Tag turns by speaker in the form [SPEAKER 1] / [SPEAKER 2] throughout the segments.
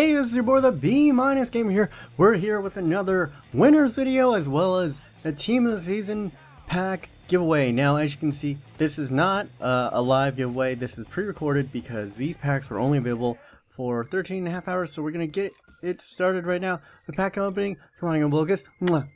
[SPEAKER 1] Hey, this is your boy the B- Gamer here. We're here with another winners video as well as a team of the season pack giveaway. Now, as you can see, this is not a live giveaway. This is pre-recorded because these packs were only available for 13.5 hours. So we're gonna get it started right now. The pack opening. Come on, Lucas.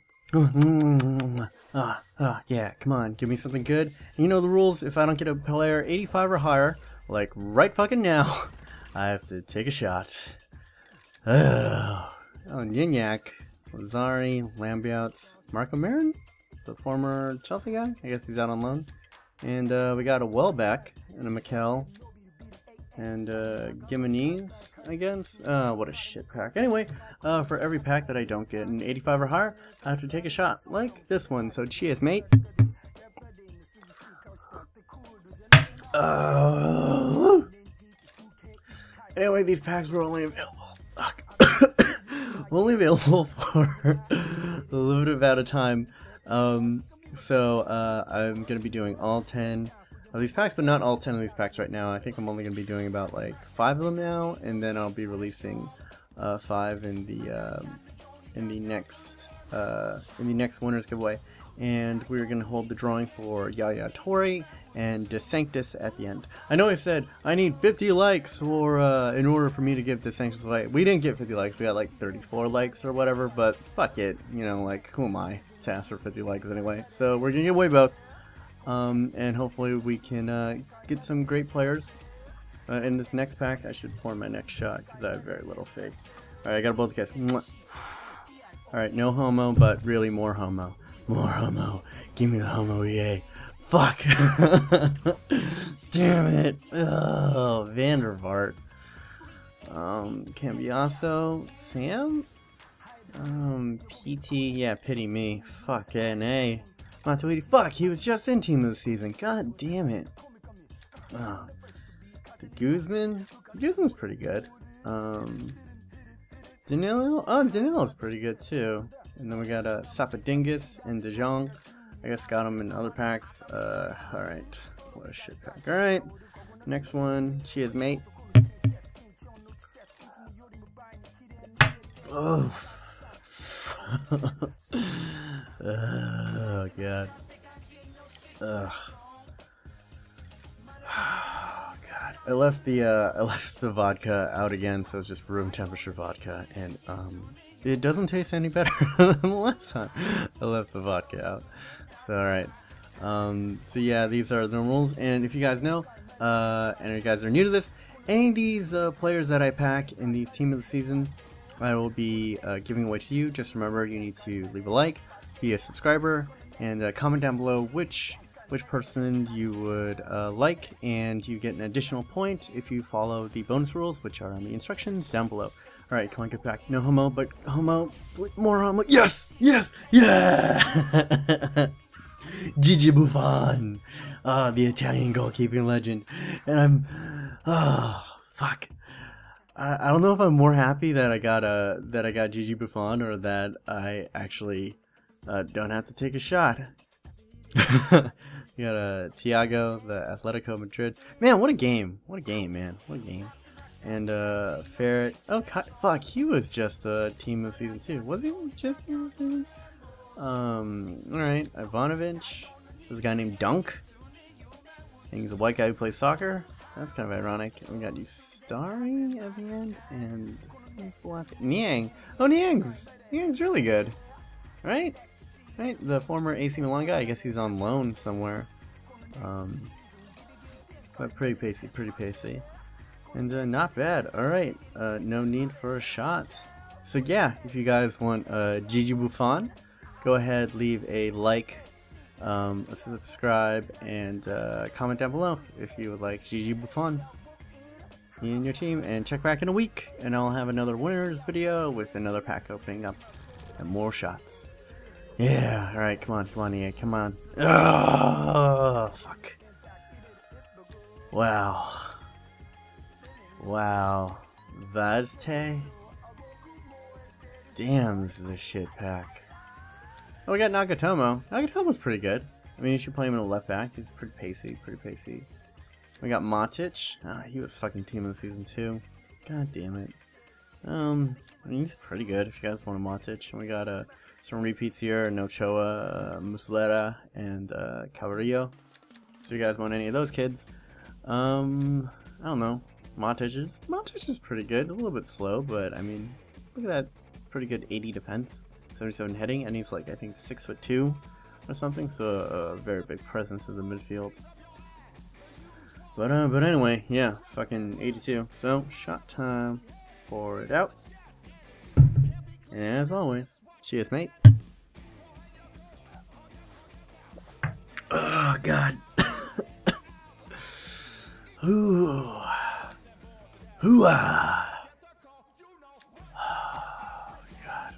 [SPEAKER 1] Yeah, come on, give me something good. And you know the rules. If I don't get a player 85 or higher, like right fucking now, I have to take a shot. Oh, Gignac, Lazari, Lambiouts, Marco Marin, the former Chelsea guy. I guess he's out on loan. And we got a Welbeck and a Mikel and Gimenez, I guess. What a shit pack. Anyway, for every pack that I don't get an 85 or higher, I have to take a shot like this one. So cheers, mate. Anyway, these packs were only available. For a limited amount of time. So I'm gonna be doing all 10 of these packs, but not all 10 of these packs right now. I think I'm only gonna be doing about like 5 of them now, and then I'll be releasing 5 in the next winners giveaway. And we're gonna hold the drawing for Yaya Toure and De Sanctis at the end. I know I said I need 50 likes for in order for me to give De Sanctis away. We didn't get 50 likes. We got like 34 likes or whatever. But fuck it, you know, like who am I to ask for 50 likes anyway? So we're gonna give away both, and hopefully we can get some great players in this next pack. I should pour my next shot because I have very little faith. All right, I got a both kiss. All right, no homo, but really more homo. More homo. Give me the homo, yay. Fuck. Damn it. Oh, Vandervaart. Cambiasso. Sam? PT. Yeah, pity me. Fucking A. Matuidi. Fuck, he was just in team of the season. God damn it. Oh. De Guzman. De Guzman's pretty good. Danilo. Oh, Danilo's pretty good too. And then we got Sapadingus and De Jong. I guess got them in other packs. Alright. What a shit pack. Alright. Next one. Cheers, mate. Oh. Oh, God. Ugh. Oh, God. I left the vodka out again, so it's just room temperature vodka. And, it doesn't taste any better than the last time I left the vodka out. So, alright. So yeah, these are the rules. And if you guys know, and you guys are new to this, any of these players that I pack in these team of the season, I will be giving away to you. Just remember, you need to leave a like, be a subscriber, and comment down below which person you would like, and you get an additional point if you follow the bonus rules, which are on the instructions down below. Alright, come on, get back. No homo, but homo. More homo. Yes! Yes! Yeah! Gigi Buffon. The Italian goalkeeping legend. And I'm... Oh, fuck. I don't know if I'm more happy that I got Gigi Buffon, or that I actually don't have to take a shot. You got Thiago, the Atletico Madrid. Man, what a game. What a game, man. What a game. And Ferret. Oh, fuck, he was just a team of the season too. Was he just team of the season? Alright, Ivanovic. There's a guy named Dunk. And he's a white guy who plays soccer. That's kind of ironic. And we got Ustari at the end. And who's the last guy? Niang. Oh, Niang's really good. Right? Right? The former AC Milan guy. I guess he's on loan somewhere. But pretty pacey. And not bad. Alright, no need for a shot. So yeah, if you guys want Gigi Buffon, go ahead, leave a like, a subscribe, and comment down below if you would like Gigi Buffon in your team. And check back in a week, and I'll have another winners video with another pack opening up and more shots. Yeah, alright, come on, EA, come on. Oh, fuck. Wow, Vazte? Damn, this is a shit pack. Oh, we got Nagatomo. Nagatomo's pretty good. I mean, you should play him in a left back. He's pretty pacey, We got Matic. Ah, he was fucking team of the season too. God damn it. I mean, he's pretty good if you guys want a Matic. And we got some repeats here: Nochoa, Muslera, and Carrillo. So if you guys want any of those kids, I don't know. Matic is pretty good. It's a little bit slow, but I mean, look at that, pretty good 80 defense, 77 heading, and he's like I think 6'2" or something. So a very big presence in the midfield. But anyway, yeah, fucking 82. So shot time. Pour it out. And as always, cheers, mate. Oh God. Ooh. Hoo-ah. Oh God.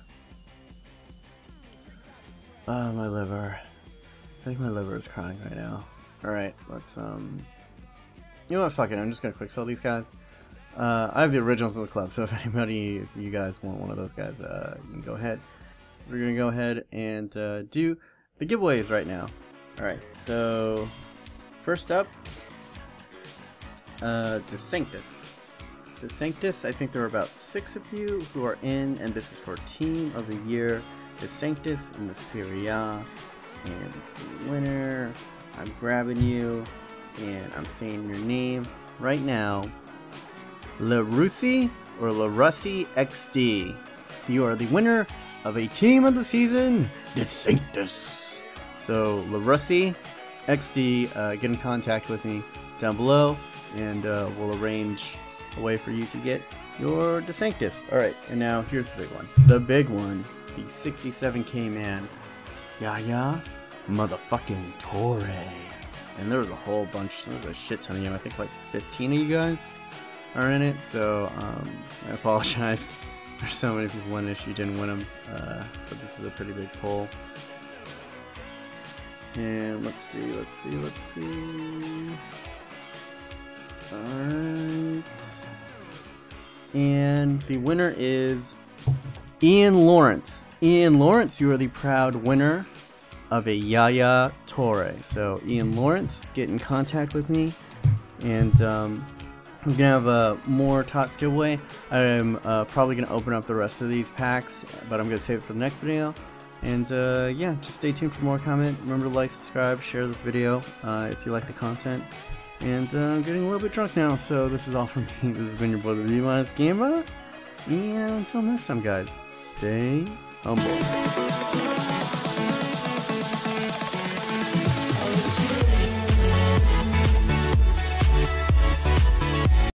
[SPEAKER 1] Oh, my liver. I think my liver is crying right now. All right, let's you know what? Fuck it. I'm just gonna quick sell these guys. I have the originals of the club, so if if you guys want one of those guys, you can go ahead. We're gonna go ahead and do the giveaways right now. Alright, so first up, De Sanctis. De Sanctis, I think there are about 6 of you who are in, and this is for Team of the Year. De Sanctis in the Serie A, and the winner, I'm grabbing you, and I'm saying your name right now. LaRussi or LaRussi XD. You are the winner of a Team of the Season, De Sanctis. So LaRussi XD, get in contact with me down below, and we'll arrange a way for you to get your De Sanctis. Alright, and now here's the big one. The big one, the 67k man, Yaya motherfucking Toure. And there was a whole bunch, there was a shit ton of you. I think like 15 of you guys are in it, so I apologize for so many people won this. You didn't win them, but this is a pretty big poll. And let's see. Alright. And the winner is Ian Lawrence. Ian Lawrence, you are the proud winner of a Yaya Toure. So Ian Lawrence, get in contact with me, and I'm gonna have more TOTS giveaway. I'm probably gonna open up the rest of these packs, but I'm gonna save it for the next video. And yeah, just stay tuned for more comment. Remember to like, subscribe, share this video if you like the content. And I'm getting a little bit drunk now, so this is all from me. This has been your boy, the V-Gamer, and until next time, guys, stay humble.